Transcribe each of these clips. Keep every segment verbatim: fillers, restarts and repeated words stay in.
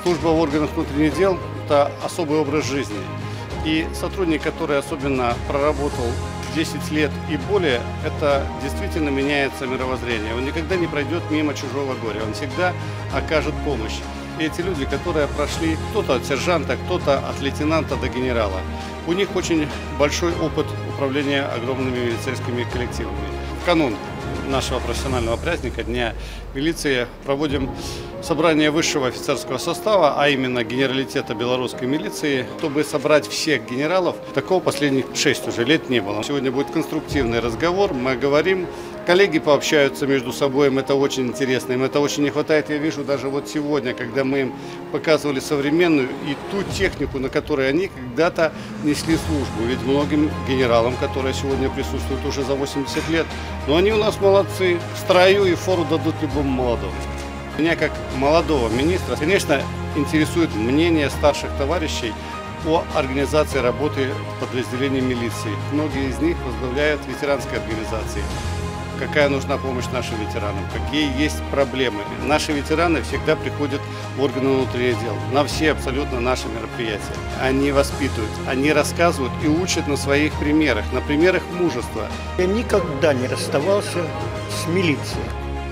Служба в органах внутренних дел – это особый образ жизни. И сотрудник, который особенно проработал десять лет и более, это действительно меняется мировоззрение. Он никогда не пройдет мимо чужого горя, он всегда окажет помощь. И эти люди, которые прошли кто-то от сержанта, кто-то от лейтенанта до генерала, у них очень большой опыт управления огромными милицейскими коллективами. В канун нашего профессионального праздника Дня милиции проводим собрание высшего офицерского состава, а именно генералитета белорусской милиции, чтобы собрать всех генералов. Такого последних шесть уже лет не было. Сегодня будет конструктивный разговор, мы говорим, коллеги пообщаются между собой, им это очень интересно, им это очень не хватает. Я вижу даже вот сегодня, когда мы им показывали современную и ту технику, на которой они когда-то несли службу. Ведь многим генералам, которые сегодня присутствуют уже за восемьдесят лет, но они у нас молодцы, в строю и фору дадут любому молодому. Меня как молодого министра, конечно, интересует мнение старших товарищей о организации работы подразделений милиции. Многие из них возглавляют ветеранские организации. Какая нужна помощь нашим ветеранам, какие есть проблемы. Наши ветераны всегда приходят в органы внутренних дел на все абсолютно наши мероприятия. Они воспитывают, они рассказывают и учат на своих примерах, на примерах мужества. Я никогда не расставался с милицией.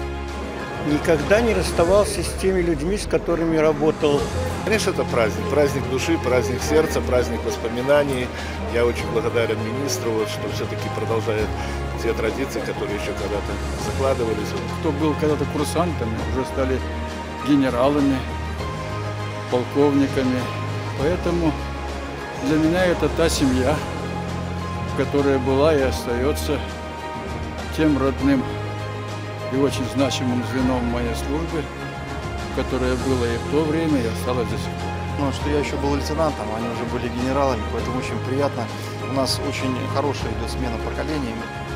Никогда не расставался с теми людьми, с которыми работал. Конечно, это праздник. Праздник души, праздник сердца, праздник воспоминаний. Я очень благодарен министру, вот, что все-таки продолжает те традиции, которые еще когда-то закладывались. Кто был когда-то курсантами, уже стали генералами, полковниками. Поэтому для меня это та семья, которая была и остается тем родным и очень значимым звеном моей службы, которое было и в то время, и осталось до сих пор. Ну, что я еще был лейтенантом, они уже были генералами, поэтому очень приятно. У нас очень хорошая идет смена поколений.